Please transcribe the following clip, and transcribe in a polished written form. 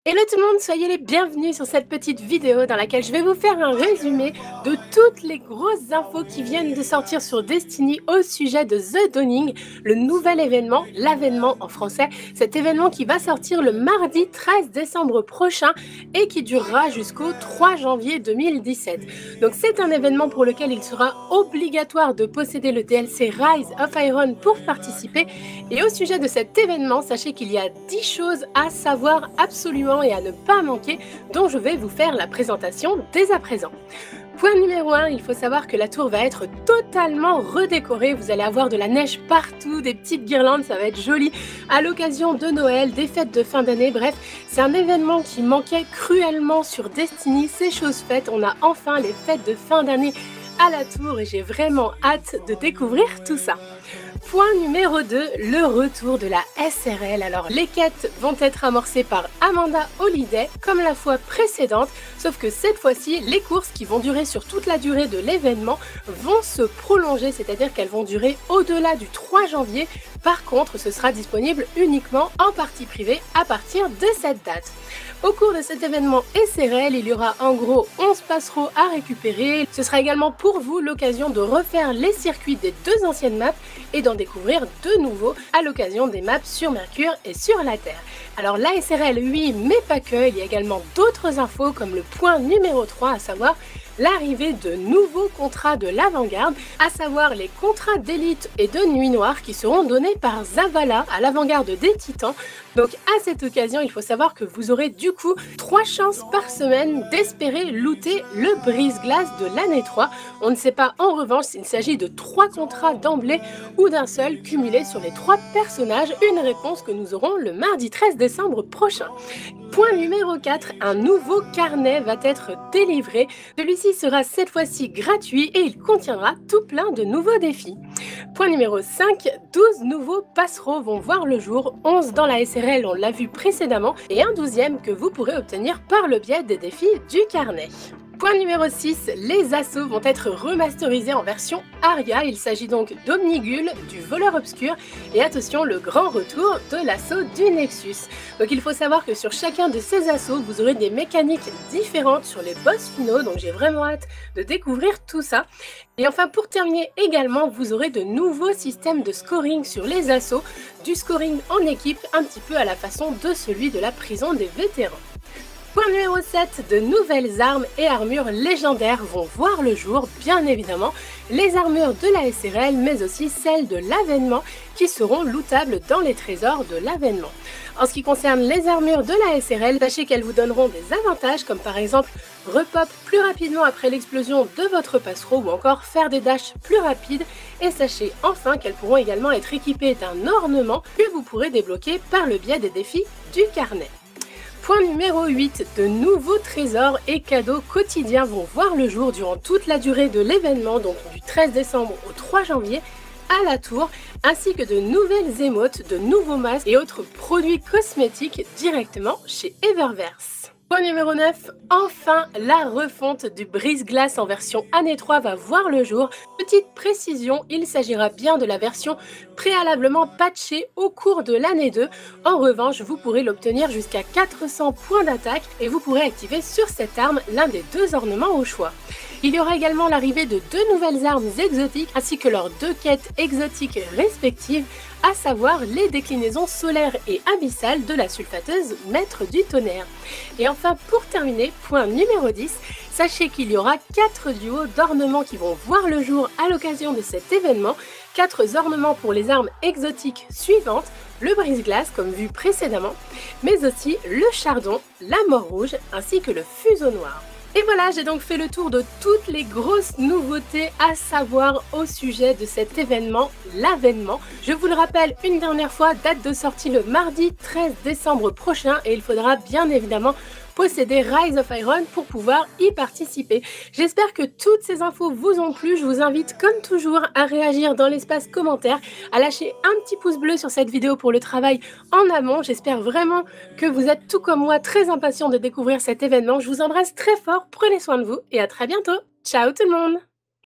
Hello tout le monde, soyez les bienvenus sur cette petite vidéo dans laquelle je vais vous faire un résumé de toutes les grosses infos qui viennent de sortir sur Destiny au sujet de The Dawning, le nouvel événement, l'avènement en français, cet événement qui va sortir le mardi 13 décembre prochain et qui durera jusqu'au 3 janvier 2017. Donc c'est un événement pour lequel il sera obligatoire de posséder le DLC Rise of Iron pour participer. Et au sujet de cet événement, sachez qu'il y a 10 choses à savoir absolument et à ne pas manquer, dont je vais vous faire la présentation dès à présent. Point numéro 1, il faut savoir que la tour va être totalement redécorée. Vous allez avoir de la neige partout, des petites guirlandes, ça va être joli. À l'occasion de Noël, des fêtes de fin d'année, bref, c'est un événement qui manquait cruellement sur Destiny. C'est chose faite, on a enfin les fêtes de fin d'année à la tour et j'ai vraiment hâte de découvrir tout ça. Point numéro 2, le retour de la SRL. Alors les quêtes vont être amorcées par Amanda Holliday comme la fois précédente, sauf que cette fois-ci, les courses qui vont durer sur toute la durée de l'événement vont se prolonger, c'est-à-dire qu'elles vont durer au-delà du 3 janvier. Par contre, ce sera disponible uniquement en partie privée à partir de cette date. Au cours de cet événement SRL, il y aura en gros 11 passereaux à récupérer. Ce sera également pour vous l'occasion de refaire les circuits des deux anciennes maps et d'en découvrir de nouveaux à l'occasion des maps sur Mercure et sur la Terre. Alors la SRL oui, mais pas que, il y a également d'autres infos comme le point numéro 3, à savoir l'arrivée de nouveaux contrats de l'avant-garde, à savoir les contrats d'élite et de nuit noire qui seront donnés par Zavala à l'avant-garde des Titans. Donc à cette occasion, il faut savoir que vous aurez du coup 3 chances par semaine d'espérer looter le brise-glace de l'année 3. On ne sait pas en revanche s'il s'agit de 3 contrats d'emblée ou d'un seul cumulé sur les 3 personnages, une réponse que nous aurons le mardi 13 décembre prochain. Point numéro 4, un nouveau carnet va être délivré. Celui-ci sera cette fois-ci gratuit et il contiendra tout plein de nouveaux défis. Point numéro 5, 12 nouveaux passereaux vont voir le jour, 11 dans la SRL, on l'a vu précédemment, et un 12e que vous pourrez obtenir par le biais des défis du carnet. Point numéro 6, les assauts vont être remasterisés en version Aria. Il s'agit donc d'Omnigul, du voleur obscur et attention, le grand retour de l'assaut du Nexus. Donc il faut savoir que sur chacun de ces assauts, vous aurez des mécaniques différentes sur les boss finaux, donc j'ai vraiment hâte de découvrir tout ça. Et enfin pour terminer également, vous aurez de nouveaux systèmes de scoring sur les assauts, du scoring en équipe un petit peu à la façon de celui de la prison des vétérans. Point numéro 7, de nouvelles armes et armures légendaires vont voir le jour, bien évidemment, les armures de la SRL mais aussi celles de l'avènement qui seront lootables dans les trésors de l'avènement. En ce qui concerne les armures de la SRL, sachez qu'elles vous donneront des avantages comme par exemple repop plus rapidement après l'explosion de votre passereau ou encore faire des dashs plus rapides, et sachez enfin qu'elles pourront également être équipées d'un ornement que vous pourrez débloquer par le biais des défis du carnet. Point numéro 8, de nouveaux trésors et cadeaux quotidiens vont voir le jour durant toute la durée de l'événement, donc du 13 décembre au 3 janvier, à la tour, ainsi que de nouvelles émotes, de nouveaux masques et autres produits cosmétiques directement chez Eververse. Point numéro 9, enfin la refonte du brise-glace en version année 3 va voir le jour. Petite précision, il s'agira bien de la version préalablement patchée au cours de l'année 2. En revanche, vous pourrez l'obtenir jusqu'à 400 points d'attaque et vous pourrez activer sur cette arme l'un des 2 ornements au choix. Il y aura également l'arrivée de 2 nouvelles armes exotiques ainsi que leurs 2 quêtes exotiques respectives, à savoir les déclinaisons solaires et abyssales de la sulfateuse maître du tonnerre. Et enfin pour terminer, point numéro 10, sachez qu'il y aura 4 duos d'ornements qui vont voir le jour à l'occasion de cet événement, 4 ornements pour les armes exotiques suivantes, le brise-glace comme vu précédemment, mais aussi le chardon, la mort rouge ainsi que le fuseau noir. Et voilà, j'ai donc fait le tour de toutes les grosses nouveautés à savoir au sujet de cet événement, l'avènement. Je vous le rappelle une dernière fois, date de sortie le mardi 13 décembre prochain et il faudra bien évidemment posséder Rise of Iron pour pouvoir y participer. J'espère que toutes ces infos vous ont plu. Je vous invite comme toujours à réagir dans l'espace commentaire, à lâcher un petit pouce bleu sur cette vidéo pour le travail en amont. J'espère vraiment que vous êtes tout comme moi très impatients de découvrir cet événement. Je vous embrasse très fort, prenez soin de vous et à très bientôt. Ciao tout le monde!